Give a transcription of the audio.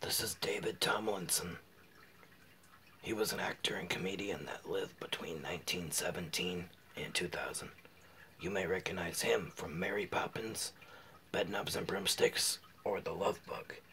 This is David Tomlinson. He was an actor and comedian that lived between 1917 and 2000. You may recognize him from Mary Poppins, Bedknobs and Broomsticks, or The Love Bug.